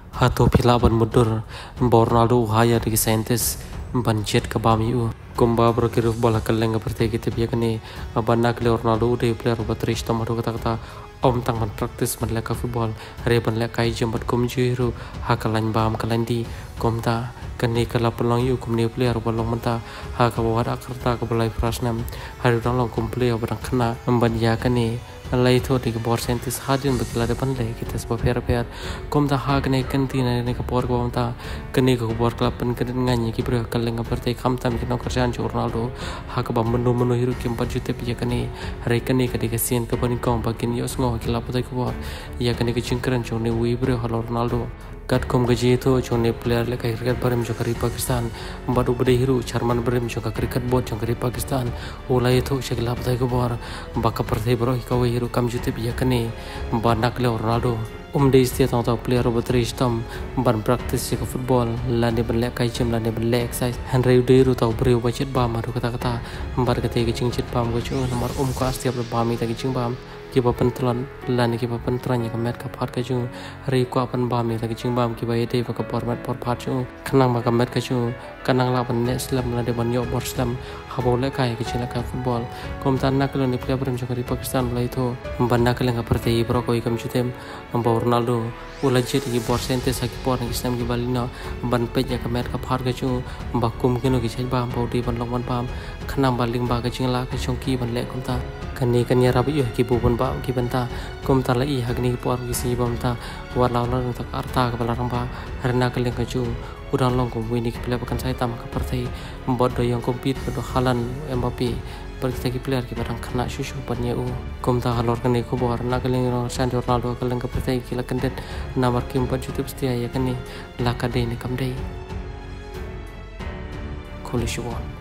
Hato pila ban mudur Ronaldo haya di saintis banjet ke bami u kumba berkiruf bola keleng bertegi tapi kini abanak le Ronaldo de player batrish tamadu kata om tang man praktis man leka football re ban leka jembat kum jiru hakalan bam kalandi komta kini kala pelang yu kum ne player bolong menta haka wada kerta ke belai prasnam hari long kum player badang kena membandia kini Lai itu di kebor sentis hadin berkila depan leh kita sebab per kom ta hag ne kantina ne kebor kom ta kene kebor kelapan kene nganyi ki ber kaleng bertai kam tam kita kerjaan Ronaldo hak ba menu hiru kim 4 juta pija kene hari kene kadi kasian ke bani kom bakin yos ngo kila patai kebor ya kene ke cingkran jone wi ber halo Ronaldo kat kom gaji itu jone player le kai cricket barim jo kari Pakistan baru bade hiru charman barim jo cricket board jo kari Pakistan ulai itu shagla patai kebor baka partai bro hikawe hiru kam jute biya kane banak le Ronaldo de istia tang player batrish tam ban practice ke football lane ban le kai jim lane ban le exercise Henry Uderu tau brio budget ba maru kata bar kate ke cingcit pam go chu nomor ko astiap ba mi ta ke cing bam ki ba pentran lane ki ba pentran ya kamet ka phat ka chu ri ko pan ba mi ta ke cing bam ki ba ede ba ka format por phat chu khanang ba kamet ka chu kanang la ban ne slam lane ban yo bor slam habo le kai ke chila ka football kom tan nak lo ni player bram jokari Pakistan lai to ban nak le ngaparte i bro ko ikam chutem Ronaldo ulajit ki bor sente sa ki por ni islam ki balina ban pe ya kamet ka phar ka chu bakum kino ki chai ba bodi ban long ban pam khanam baling ba ka chingla ka chongki ban le kom ta kani kanya rabi yo ki bubun ba ki banta kom ta lai hagni por ki si bam ta wala la ta arta ka balarang ba harna ka le ka chu udang long ko wini ki player kan sai tam ka partai bodo yang compete bodo halan Mbappe berkita ki player ki barang kena susu panya u kom ta halor kani ko bor na kaleng san Ronaldo kaleng ka partai ki la kandet namar kim 4 juta setia ya kani la kade ni kam dei kulishuan